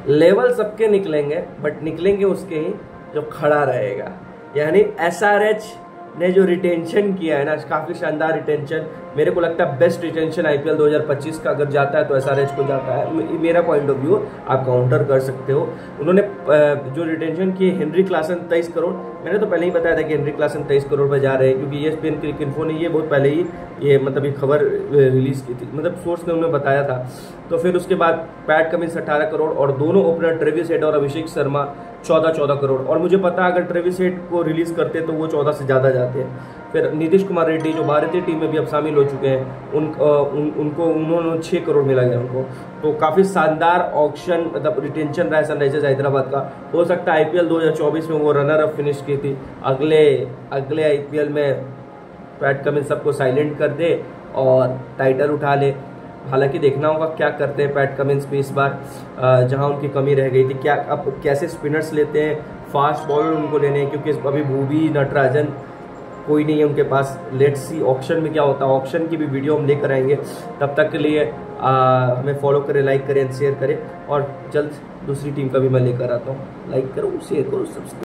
Level सबके निकलेंगे, but निकलेंगे उसके ही जो खड़ा रहेगा। यानी SRH ने जो रिटेंशन किया है ना, काफी शानदार रिटेंशन, मेरे को लगता है बेस्ट रिटेंशन IPL 2025 का अगर जाता है तो SRH को जाता है, मेरा पॉइंट ऑफ व्यू। आप काउंटर कर सकते हो। उन्होंने जो रिटेंशन की हेनरी क्लासन 23 करोड़, मैंने तो पहले ही बताया था कि हेनरी क्लासन 23 करोड़ पर जा रहे हैं, क्योंकि ESPN क्रिक इन्फो ने ये बहुत पहले ही ये मतलब ये खबर रिलीज की थी, मतलब सोर्स ने उन्हें बताया था। तो फिर उसके बाद पैट कमिंस 18 करोड़ और दोनों ओपनर ट्रेविस हेड और अभिषेक शर्मा 14 करोड़। और मुझे पता अगर ट्रेविस हेड को रिलीज करते तो वो 14 से ज़्यादा जाते हैं। फिर नीतीश कुमार रेड्डी जो भारतीय टीम में भी अब शामिल हो चुके हैं, उन्होंने 6 करोड़ मिला गया उनको। तो काफ़ी शानदार ऑक्शन मतलब रिटेंशन रहा है सनराइजर्स हैदराबाद का। हो सकता है IPL 2024 में वो रनर अप फिनिश की थी, अगले IPL में पैट कमिंस सबको साइलेंट कर दे और टाइटल उठा ले। हालांकि देखना होगा क्या करते हैं पैट कमिंस भी इस बार, जहां उनकी कमी रह गई थी। क्या अब कैसे स्पिनर्स लेते हैं, फास्ट बॉलर उनको लेने हैं, क्योंकि अभी भूवी नटराजन कोई नहीं है उनके पास। लेट्स सी ऑक्शन में क्या होता है, ऑक्शन की भी वीडियो हम लेकर आएंगे। तब तक के लिए हमें फॉलो करें, लाइक करें, शेयर करें, और जल्द दूसरी टीम का भी मैं लेकर आता हूँ। लाइक करो, शेयर करो, सब्सक्राइब।